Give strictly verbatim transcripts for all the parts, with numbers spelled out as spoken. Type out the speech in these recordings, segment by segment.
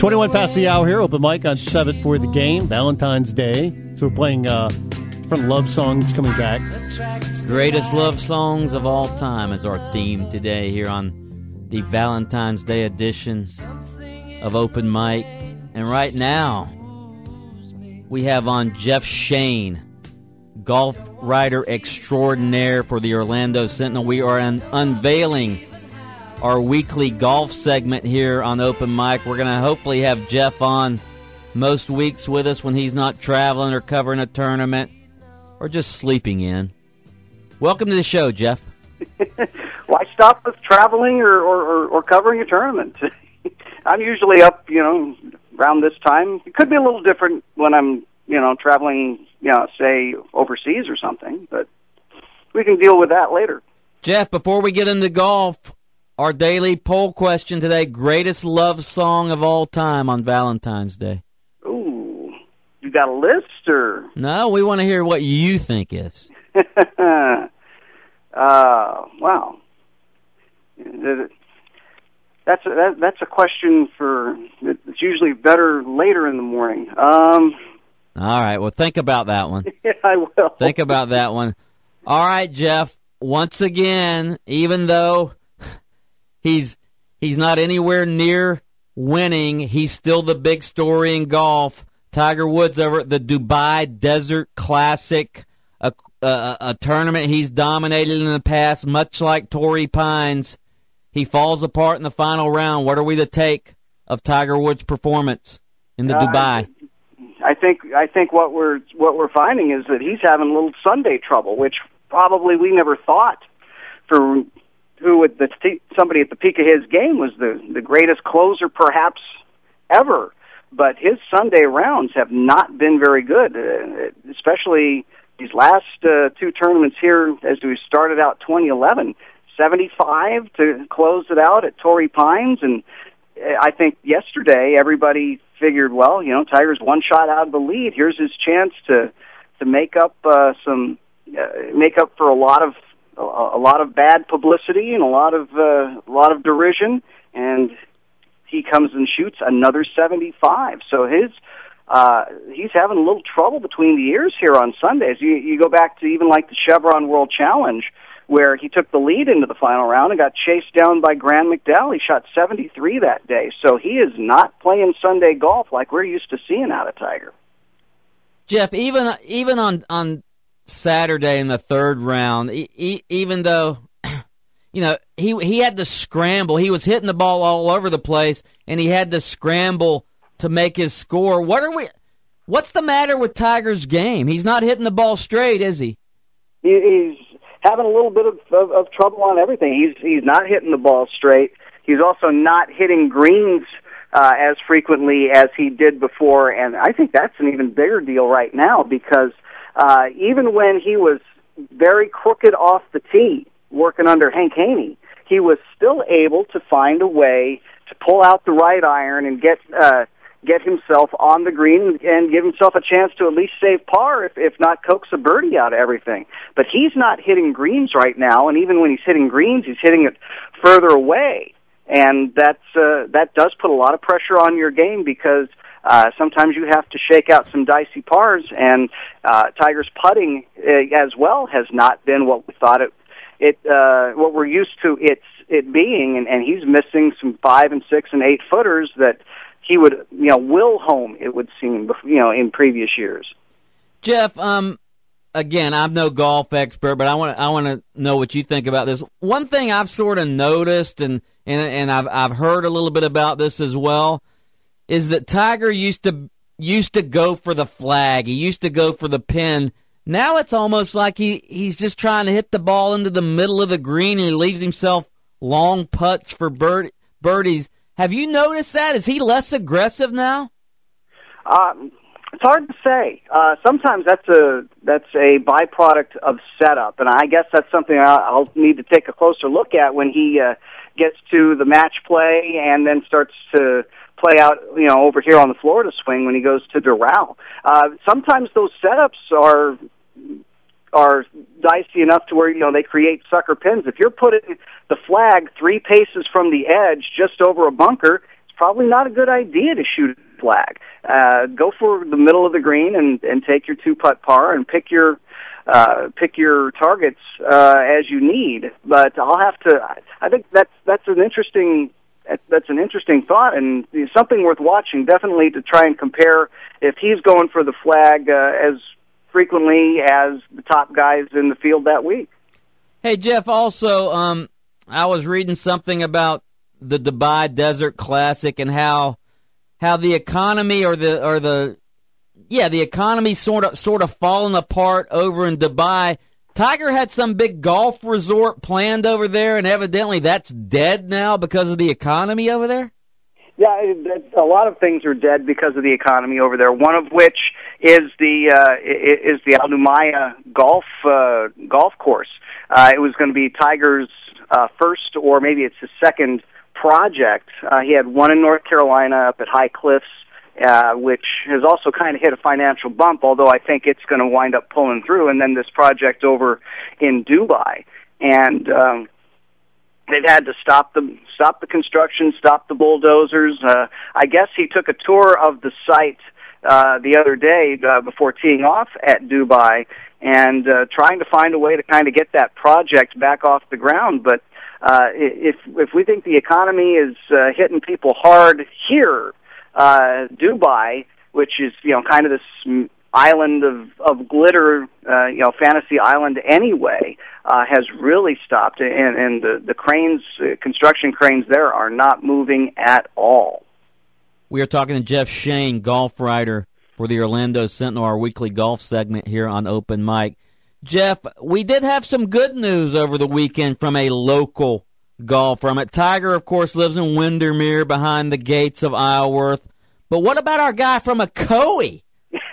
twenty-one past the hour here, open mic on seventh for the game, Valentine's Day. So we're playing uh, different love songs coming back. Greatest love songs of all time is our theme today here on the Valentine's Day edition of Open Mic. And right now, we have on Jeff Shane, golf writer extraordinaire for the Orlando Sentinel. We are un- unveiling our weekly golf segment here on Open Mic. We're going to hopefully have Jeff on most weeks with us when he's not traveling or covering a tournament or just sleeping in. Welcome to the show, Jeff. Why stop with traveling or, or, or, or covering a tournament? I'm usually up, you know, around this time. It could be a little different when I'm, you know, traveling, you know, say overseas or something, but we can deal with that later. Jeff, before we get into golf, our daily poll question today, greatest love song of all time on Valentine's Day. Ooh, you got a list or? No, we want to hear what you think is. uh, wow. That's a, that, that's a question for, it's usually better later in the morning. Um, All right, well, think about that one. Yeah, I will. Think about that one. All right, Jeff, once again, even though he's he's not anywhere near winning, he's still the big story in golf. Tiger Woods over at the Dubai Desert Classic, a, a, a tournament he's dominated in the past, much like Torrey Pines. He falls apart in the final round. What are we to take of Tiger Woods' performance in the uh, Dubai? I think I think what we're what we're finding is that he's having a little Sunday trouble, which probably we never thought for who at the somebody at the peak of his game was the the greatest closer perhaps ever. But his Sunday rounds have not been very good, uh, especially these last uh, two tournaments here as we started out twenty eleven. seventy-five to close it out at Torrey Pines, and I think yesterday everybody figured, well, you know, Tiger's one shot out of the lead. Here's his chance to to make up uh, some uh, make up for a lot of a, a lot of bad publicity and a lot of uh, a lot of derision, and he comes and shoots another seventy-five. So his uh, he's having a little trouble between the ears here on Sundays. You you go back to even like the Chevron World Challenge, where he took the lead into the final round and got chased down by Graham McDowell. He shot seventy-three that day. So he is not playing Sunday golf like we're used to seeing out of Tiger. Jeff, even even on, on Saturday in the third round, e- even though, you know, he he had to scramble. He was hitting the ball all over the place, and he had to scramble to make his score. What are we? What's the matter with Tiger's game? He's not hitting the ball straight, is he? he he's having a little bit of, of, of trouble on everything. He's he's not hitting the ball straight. He's also not hitting greens uh, as frequently as he did before, and I think that's an even bigger deal right now because uh, even when he was very crooked off the tee, working under Hank Haney, he was still able to find a way to pull out the right iron and get uh, get himself on the green and give himself a chance to at least save par, if, if not coax a birdie out of everything. But he's not hitting greens right now, and even when he's hitting greens, he's hitting it further away. And that's, uh, that does put a lot of pressure on your game because uh, sometimes you have to shake out some dicey pars, and uh, Tiger's putting uh, as well has not been what we thought it, it uh, what we're used to it's, it being, and, and he's missing some five and six and eight footers that he would, you know, will home, it would seem, you know, in previous years. Jeff, um, again, I'm no golf expert, but I want to I want to know what you think about this. One thing I've sort of noticed, and and and I've I've heard a little bit about this as well, is that Tiger used to used to go for the flag. He used to go for the pin. Now it's almost like he, he's just trying to hit the ball into the middle of the green, and he leaves himself long putts for bird, birdies. Have you noticed that? Is he less aggressive now? Um, it's hard to say. Uh, sometimes that's a that's a byproduct of setup, and I guess that's something I'll, I'll need to take a closer look at when he uh, gets to the match play and then starts to play out, you know, over here on the Florida swing when he goes to Doral. Uh, sometimes those setups are are dicey enough to where, you know, they create sucker pins. If you're putting the flag three paces from the edge just over a bunker, it's probably not a good idea to shoot a flag. Uh, go for the middle of the green and, and take your two-putt par and pick your uh, pick your targets uh, as you need. But I'll have to. I think that's that's an interesting that's an interesting thought and something worth watching. Definitely to try and compare if he's going for the flag uh, as frequently as the top guys in the field that week. Hey Jeff, also um, I was reading something about the Dubai Desert Classic and how how the economy or the or the yeah the economy sort of sort of falling apart over in Dubai. Tiger had some big golf resort planned over there, and evidently that's dead now because of the economy over there. Yeah, it, a lot of things are dead because of the economy over there. One of which is the uh, is the Al Numaia golf uh, golf course. Uh, it was going to be Tiger's uh, first, or maybe it's his second project. Uh, he had one in North Carolina up at High Cliffs, uh, which has also kind of hit a financial bump, although I think it's going to wind up pulling through, and then this project over in Dubai. And um, they've had to stop the, stop the construction, stop the bulldozers. Uh, I guess he took a tour of the site uh, the other day uh, before teeing off at Dubai and uh, trying to find a way to kind of get that project back off the ground. But uh, if if we think the economy is uh, hitting people hard here, uh, Dubai, which is, you know, kind of this island of, of glitter, uh, you know, fantasy island anyway, uh, has really stopped. And, and the, the cranes, uh, construction cranes there are not moving at all. We are talking to Jeff Shane, golf writer for the Orlando Sentinel, our weekly golf segment here on Open Mic. Jeff, we did have some good news over the weekend from a local golfer. Tiger, of course, lives in Windermere behind the gates of Isleworth. But what about our guy from Ocoee?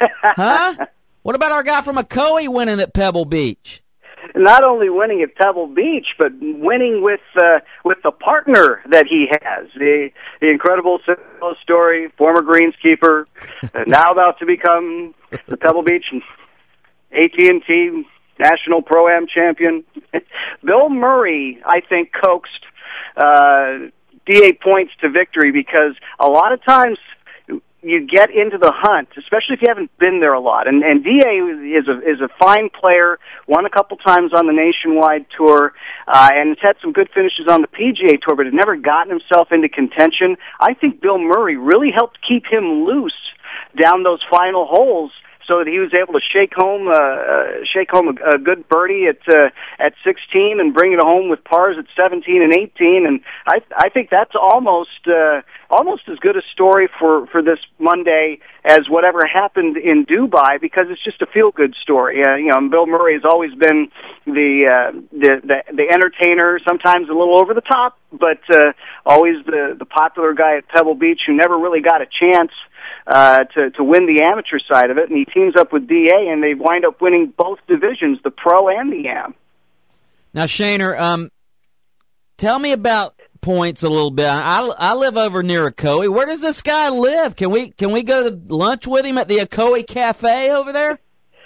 Huh? What about our guy from Ocoee winning at Pebble Beach? Not only winning at Pebble Beach, but winning with uh, with the partner that he has. The the incredible story, former greenskeeper, uh, now about to become the Pebble Beach and A T and T National Pro-Am champion. Bill Murray, I think, coaxed uh, D A points to victory, because a lot of times you get into the hunt, especially if you haven't been there a lot. And, and D A is a is a fine player, won a couple times on the Nationwide Tour, uh, and has had some good finishes on the P G A Tour, but had never gotten himself into contention. I think Bill Murray really helped keep him loose down those final holes, so that he was able to shake home uh, uh, shake home a, a good birdie at uh, at sixteen and bring it home with pars at seventeen and eighteen. And I I think that's almost uh, almost as good a story for, for this Monday as whatever happened in Dubai, because it's just a feel good story. Uh, you know, Bill Murray has always been the uh, the, the the entertainer, sometimes a little over the top, but uh, always the the popular guy at Pebble Beach who never really got a chance Uh, to, to win the amateur side of it, and he teams up with D A, and they wind up winning both divisions, the Pro and the Am. Now, Shaner, um, tell me about points a little bit. I, I live over near Ocoee. Where does this guy live? Can we can we go to lunch with him at the Ocoee Cafe over there?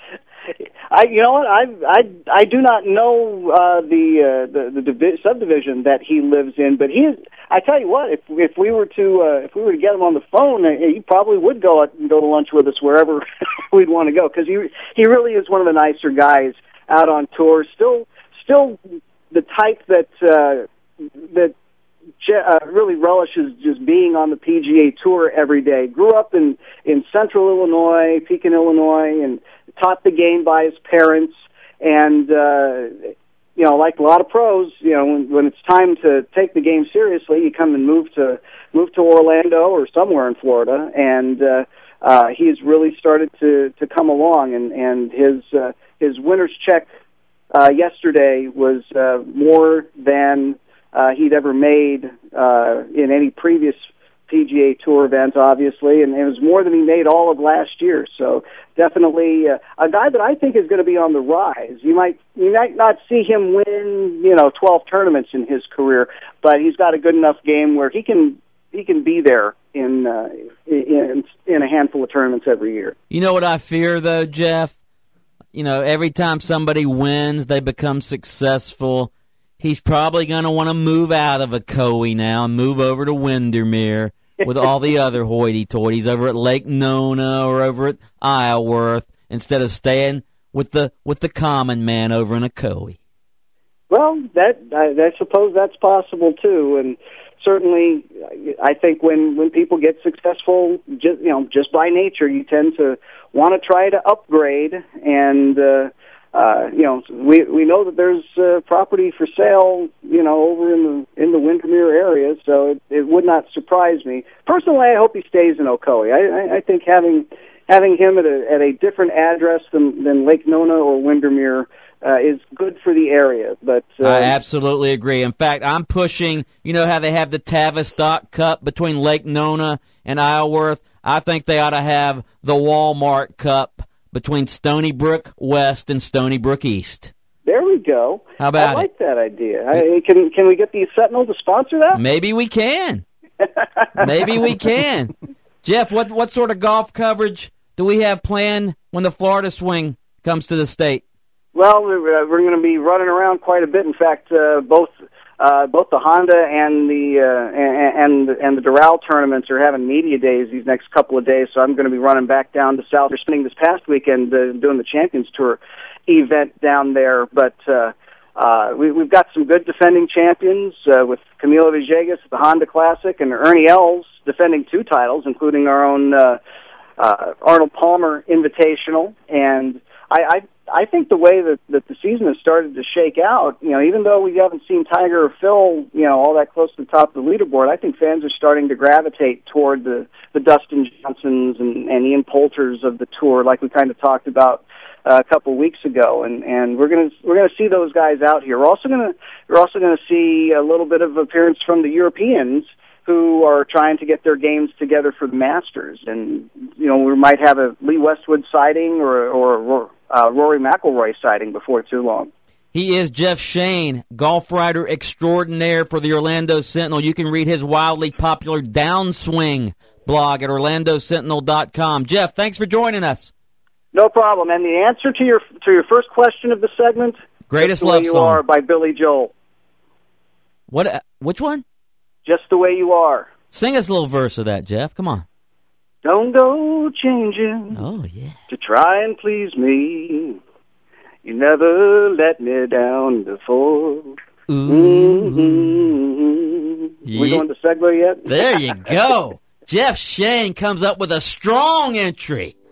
I, you know what? I I I do not know uh, the uh, the the divi- subdivision that he lives in, but he is. I tell you what, if if we were to uh, if we were to get him on the phone, uh, he probably would go out and go to lunch with us wherever we'd want to go, because he he really is one of the nicer guys out on tour. Still still the type that uh, that uh, really relishes just being on the P G A Tour every day. Grew up in in Central Illinois, Pekin, Illinois, and taught the game by his parents, and uh, you know, like a lot of pros, you know, when, when it's time to take the game seriously, you come and move to move to Orlando or somewhere in Florida, and uh, uh, he's really started to, to come along, and and his uh, his winner's check uh, yesterday was uh, more than uh, he'd ever made uh, in any previous P G A Tour event, obviously, and it was more than he made all of last year. So definitely uh, a guy that I think is going to be on the rise. You might you might not see him win, you know, twelve tournaments in his career, but he's got a good enough game where he can he can be there in uh, in in a handful of tournaments every year. You know what I fear, though, Jeff? You know, every time somebody wins, they become successful. He's probably going to want to move out of Ocoee now and move over to Windermere. with all the other hoity-toities over at Lake Nona or over at Isleworth instead of staying with the with the common man over in Ocoee. Well, that I, I suppose that's possible too, and certainly, I think when, when people get successful, just you know, just by nature, you tend to want to try to upgrade. And uh, uh, you know, we we know that there's uh, property for sale, you know, over in the in the Windermere area, so it, it would not surprise me. Personally, I hope he stays in Ocoee. I, I, I think having having him at a at a different address than than Lake Nona or Windermere Uh, is good for the area. But uh, I absolutely agree. In fact, I'm pushing, you know how they have the Tavistock Cup between Lake Nona and Isleworth? I think they ought to have the Walmart Cup between Stony Brook West and Stony Brook East. There we go. How about I like it? that idea. I, can can we get the Sentinel to sponsor that? Maybe we can. Maybe we can. Jeff, what, what sort of golf coverage do we have planned when the Florida Swing comes to the state? Well, we're, we're going to be running around quite a bit. In fact, uh, both uh, both the Honda and the uh, and and the Doral tournaments are having media days these next couple of days. So I'm going to be running back down to South. We're spending this past weekend uh, doing the Champions Tour event down there. But uh, uh, we, we've got some good defending champions uh, with Camilo Villegas at the Honda Classic and Ernie Els defending two titles, including our own uh, uh, Arnold Palmer Invitational. And I. I I think the way that, that the season has started to shake out, you know, even though we haven't seen Tiger or Phil, you know, all that close to the top of the leaderboard, I think fans are starting to gravitate toward the, the Dustin Johnsons and, and Ian Poulters of the tour, like we kind of talked about uh, a couple of weeks ago, and, and we're gonna we're gonna see those guys out here. We're also gonna we're also gonna see a little bit of appearance from the Europeans who are trying to get their games together for the Masters, and you know, we might have a Lee Westwood sighting or or. or Uh, Rory McIlroy sighting before too long. He is Jeff Shane, golf writer extraordinaire for the Orlando Sentinel. You can read his wildly popular Downswing blog at orlando sentinel dot com. Jeff, thanks for joining us. No problem. And the answer to your to your first question of the segment, Greatest Just the Love Way You Song. Are by Billy Joel. What? Uh, which one? Just the Way You Are. Sing us a little verse of that, Jeff. Come on. Don't go changing Oh, yeah. to try and please me. You never let me down before. Ooh. Mm-hmm. Yeah. We going to segue yet? There you go. Jeff Shane comes up with a strong entry.